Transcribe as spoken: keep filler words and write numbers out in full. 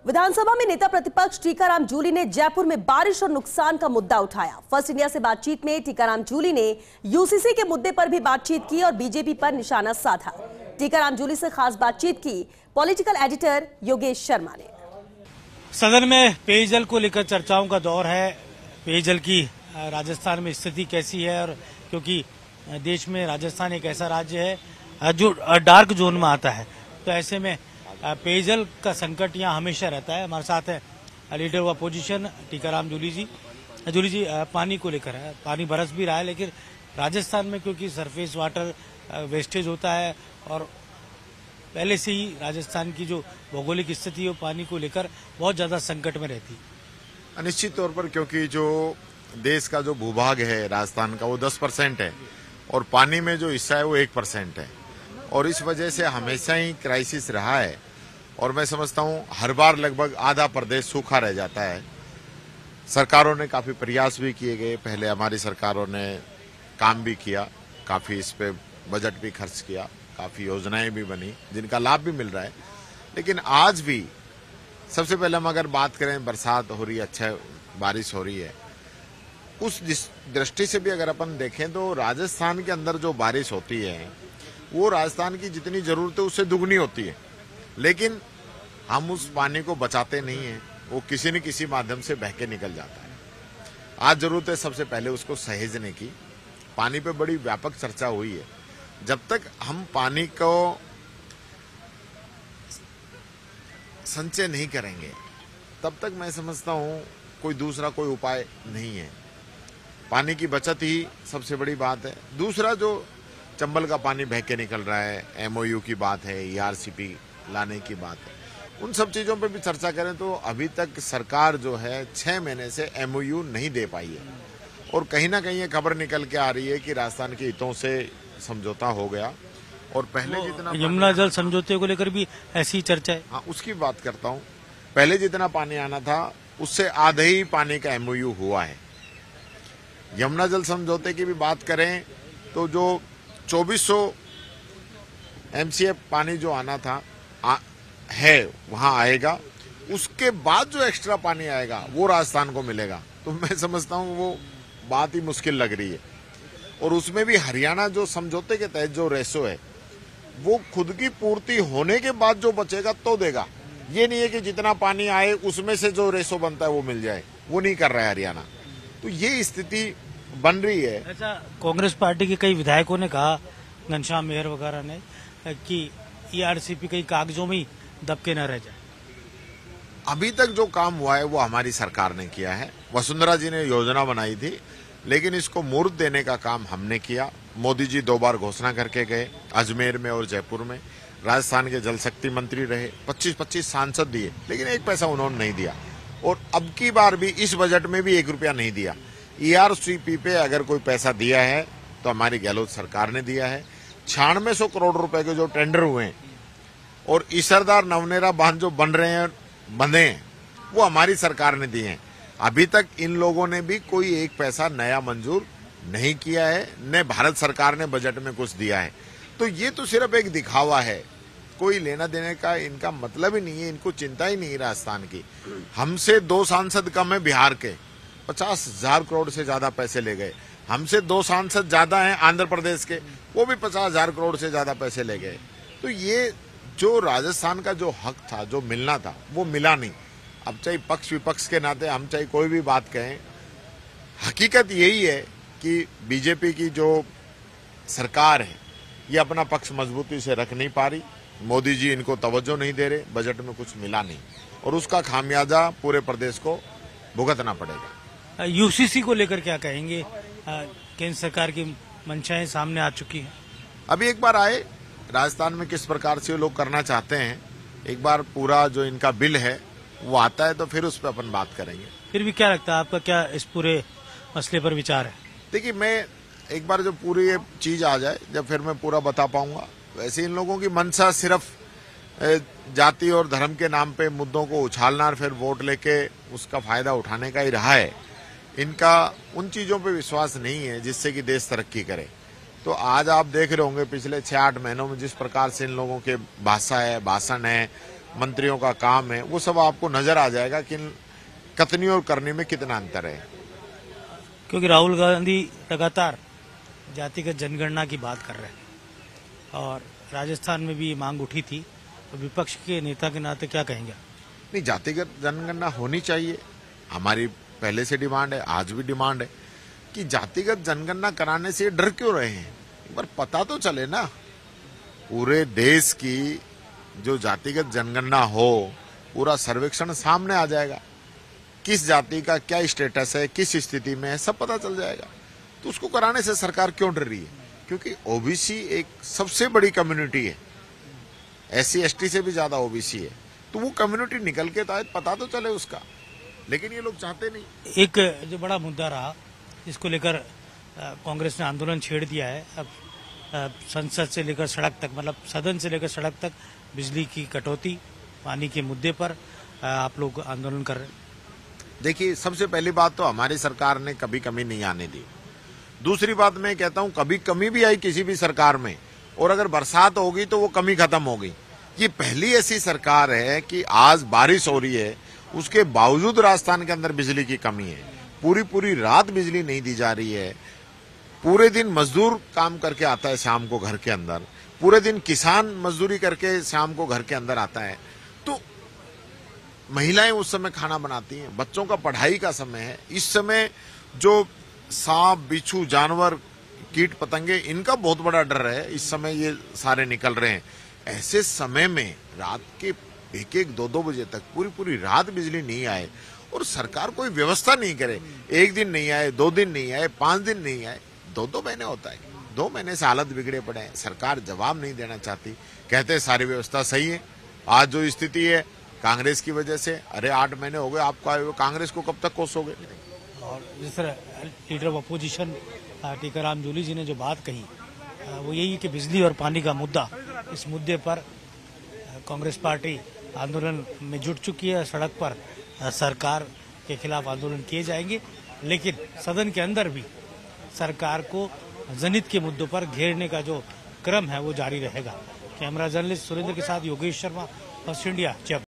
विधानसभा में नेता प्रतिपक्ष टीकाराम जूली ने जयपुर में बारिश और नुकसान का मुद्दा उठाया। फर्स्ट इंडिया से बातचीत में टीकाराम जूली ने यूसीसी के मुद्दे पर भी बातचीत की और बीजेपी पर निशाना साधा। टीकाराम जूली से खास बातचीत की पॉलिटिकल एडिटर योगेश शर्मा ने। सदन में पेयजल को लेकर चर्चाओं का दौर है। पेयजल की राजस्थान में स्थिति कैसी है, और क्योंकि देश में राजस्थान एक ऐसा राज्य है जो डार्क जोन में आता है, तो ऐसे में पेयजल का संकट यहाँ हमेशा रहता है। हमारे साथ है leader of opposition Tikaram Jully ji. Jully ji, पानी को लेकर है, पानी बरस भी रहा है, लेकिन राजस्थान में क्योंकि सरफेस वाटर वेस्टेज होता है और पहले से ही राजस्थान की जो भौगोलिक स्थिति है वो पानी को लेकर बहुत ज्यादा संकट में रहती है। निश्चित तौर पर, क्योंकि जो देश का जो भूभाग है राजस्थान का वो दस परसेंट है और पानी में जो हिस्सा है वो एक परसेंट है, और इस वजह से हमेशा ही क्राइसिस रहा है। और मैं समझता हूँ हर बार लगभग आधा प्रदेश सूखा रह जाता है। सरकारों ने काफी प्रयास भी किए गए, पहले हमारी सरकारों ने काम भी किया, काफी इस पे बजट भी खर्च किया, काफी योजनाएं भी बनी जिनका लाभ भी मिल रहा है। लेकिन आज भी सबसे पहले हम अगर बात करें, बरसात हो रही है, अच्छा बारिश हो रही है, उस दृष्टि से भी अगर अपन देखें तो राजस्थान के अंदर जो बारिश होती है वो राजस्थान की जितनी जरूरत है उससे दुगनी होती है, लेकिन हम उस पानी को बचाते नहीं है, वो किसी न किसी माध्यम से बह के निकल जाता है। आज जरूरत है सबसे पहले उसको सहेजने की। पानी पे बड़ी व्यापक चर्चा हुई है। जब तक हम पानी को संचय नहीं करेंगे तब तक मैं समझता हूँ कोई दूसरा कोई उपाय नहीं है। पानी की बचत ही सबसे बड़ी बात है। दूसरा, जो चंबल का पानी बह के निकल रहा है, एमओयू की बात है, ईआरसीपी लाने की बात है, उन सब चीजों पे भी चर्चा करें तो अभी तक सरकार जो है छह महीने से एमओयू नहीं दे पाई है, और कहीं ना कहीं ये खबर निकल के आ रही है कि राजस्थान के हितों से समझौता हो गया और पहले जितना यमुना जल समझौते को लेकर भी ऐसी चर्चा है। हाँ, उसकी बात करता हूँ। पहले जितना पानी आना था उससे आधे ही पानी का एमओयू हुआ है। यमुना जल समझौते की भी बात करें तो जो चौबीस सौ एमसीएफ पानी जो आना था आ, है वहां आएगा, उसके बाद जो एक्स्ट्रा पानी आएगा वो राजस्थान को मिलेगा। तो मैं समझता हूँ वो बात ही मुश्किल लग रही है। और उसमें भी हरियाणा जो समझौते के तहत जो रेशो है वो खुद की पूर्ति होने के बाद जो बचेगा तो देगा। ये नहीं है कि जितना पानी आए उसमें से जो रेशो बनता है वो मिल जाए, वो नहीं कर रहा है हरियाणा। तो ये स्थिति बन रही है। ऐसा कांग्रेस पार्टी के कई विधायकों ने कहा, घनश्याम मेहर वगैरह ने, कि ईआरसीपी कई कागजों में ही दबके न रह जाए। अभी तक जो काम हुआ है वो हमारी सरकार ने किया है। वसुंधरा जी ने योजना बनाई थी, लेकिन इसको मूर्त देने का काम हमने किया। मोदी जी दो बार घोषणा करके गए, अजमेर में और जयपुर में। राजस्थान के जल शक्ति मंत्री रहे, पच्चीस पच्चीस सांसद दिए, लेकिन एक पैसा उन्होंने नहीं दिया। और अब की बार भी इस बजट में भी एक रुपया नहीं दिया। ईआरसीपी पे अगर कोई पैसा दिया है तो हमारी गहलोत सरकार ने दिया है। छियानवे सौ करोड़ रुपए के जो टेंडर हुए हैं और ईसरदार नवनेरा बांध जो बन रहे हैं, बंधे हैं, वो हमारी सरकार ने दिए हैं। अभी तक इन लोगों ने भी कोई एक पैसा नया मंजूर नहीं किया है, न भारत सरकार ने बजट में कुछ दिया है। तो ये तो सिर्फ एक दिखावा है, कोई लेना देने का इनका मतलब ही नहीं है, इनको चिंता ही नहीं राजस्थान की। हमसे दो सांसद कम है बिहार के, पचास हजार करोड़ से ज्यादा पैसे ले गए। हमसे दो सांसद ज्यादा हैं आंध्र प्रदेश के, वो भी पचास हजार करोड़ से ज्यादा पैसे ले गए। तो ये जो राजस्थान का जो हक था, जो मिलना था, वो मिला नहीं। अब चाहे पक्ष विपक्ष के नाते हम चाहे कोई भी बात कहें, हकीकत यही है कि बीजेपी की जो सरकार है ये अपना पक्ष मजबूती से रख नहीं पा रही। मोदी जी इनको तवज्जो नहीं दे रहे, बजट में कुछ मिला नहीं, और उसका खामियाजा पूरे प्रदेश को भुगतना पड़ेगा। यूसीसी को लेकर क्या कहेंगे? केंद्र सरकार की मंशाएं सामने आ चुकी हैं। अभी एक बार आए राजस्थान में किस प्रकार से लोग करना चाहते हैं, एक बार पूरा जो इनका बिल है वो आता है तो फिर उस पर अपन बात करेंगे। फिर भी क्या लगता है, आपका क्या इस पूरे मसले पर विचार है? देखिए, मैं एक बार जो पूरी ये चीज आ जाए जब फिर मैं पूरा बता पाऊंगा। वैसे इन लोगों की मंशा सिर्फ जाति और धर्म के नाम पे मुद्दों को उछालना और फिर वोट लेके उसका फायदा उठाने का ही रहा है। इनका उन चीजों पे विश्वास नहीं है जिससे कि देश तरक्की करे। तो आज आप देख रहे होंगे पिछले छह आठ महीनों में जिस प्रकार से इन लोगों के भाषा है, भाषण है, मंत्रियों का काम है, वो सब आपको नजर आ जाएगा कि कथनी और करने में कितना अंतर है। क्योंकि राहुल गांधी लगातार जातिगत जनगणना की बात कर रहे हैं और राजस्थान में भी ये मांग उठी थी, तो विपक्ष के नेता के नाते क्या कहेंगे? नहीं, जातिगत जनगणना होनी चाहिए, हमारी पहले से डिमांड है, आज भी डिमांड है कि जातिगत जनगणना कराने से डर क्यों रहे हैं। एक बार पता तो चले ना, पूरे देश की जो जातिगत जनगणना हो, पूरा सर्वेक्षण सामने आ जाएगा, किस जाति का क्या स्टेटस है, किस स्थिति में है, सब पता चल जाएगा। तो उसको कराने से सरकार क्यों डर रही है? क्योंकि ओबीसी एक सबसे बड़ी कम्युनिटी है, एससी एसटी से भी ज्यादा ओबीसी है, तो वो कम्युनिटी निकल के तो आए, पता तो चले उसका, लेकिन ये लोग चाहते नहीं। एक जो बड़ा मुद्दा रहा, इसको लेकर कांग्रेस ने आंदोलन छेड़ दिया है। अब संसद से लेकर सड़क तक, मतलब सदन से लेकर सड़क तक बिजली की कटौती, पानी के मुद्दे पर आप लोग आंदोलन कर रहे हैं। देखिए, सबसे पहली बात तो हमारी सरकार ने कभी कमी नहीं आने दी। दूसरी बात मैं कहता हूं, कभी कमी भी आई किसी भी सरकार में, और अगर बरसात होगी तो वो कमी खत्म होगी। ये पहली ऐसी सरकार है कि आज बारिश हो रही है, उसके बावजूद राजस्थान के अंदर बिजली की कमी है। पूरी पूरी रात बिजली नहीं दी जा रही है। पूरे दिन मजदूर काम करके आता है शाम को घर के अंदर, पूरे दिन किसान मजदूरी करके शाम को घर के अंदर आता है। तो महिलाएं उस समय खाना बनाती हैं, बच्चों का पढ़ाई का समय है। इस समय जो सांप, बिच्छू, जानवर, कीट पतंगे, इनका बहुत बड़ा डर है। इस समय ये सारे निकल रहे हैं। ऐसे समय में रात के एक एक दो दो बजे तक पूरी पूरी रात बिजली नहीं आए और सरकार कोई व्यवस्था नहीं करे, एक दिन नहीं आए, दो दिन नहीं आए, पांच दिन नहीं आए, दो दो महीने होता है। दो महीने से हालत बिगड़े पड़े हैं, सरकार जवाब नहीं देना चाहती, कहते हैं सारी व्यवस्था सही है। आज जो स्थिति है कांग्रेस की वजह से, अरे आठ महीने हो गए आपको आए हुए, कांग्रेस को कब तक कोसोगे? और जिस तरह leader of opposition Tikaram Jully ji ने जो बात कही, वो यही है कि बिजली और पानी का मुद्दा, इस मुद्दे पर कांग्रेस पार्टी आंदोलन में जुट चुकी है। सड़क पर सरकार के खिलाफ आंदोलन किए जाएंगे, लेकिन सदन के अंदर भी सरकार को जनहित के मुद्दों पर घेरने का जो क्रम है वो जारी रहेगा। कैमरा जर्नलिस्ट सुरेंद्र के साथ योगेश शर्मा, फर्स्ट इंडिया, जयपुर।